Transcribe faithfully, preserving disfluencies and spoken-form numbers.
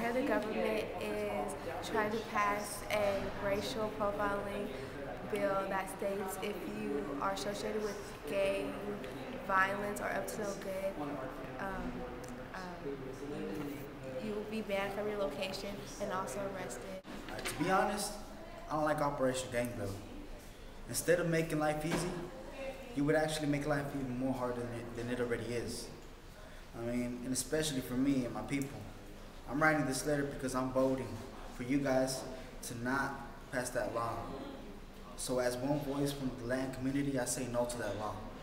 hear the government is trying to pass a racial profiling bill that states if you are associated with gang violence or up to no good, um, um, you, you will be banned from your location and also arrested. Uh, to be honest, I don't like Operation Gang Bill. Instead of making life easy, you would actually make life even more harder than it, than it already is. I mean, and especially for me and my people. I'm writing this letter because I'm voting for you guys to not pass that law. So as one voice from the Latin community, I say no to that law.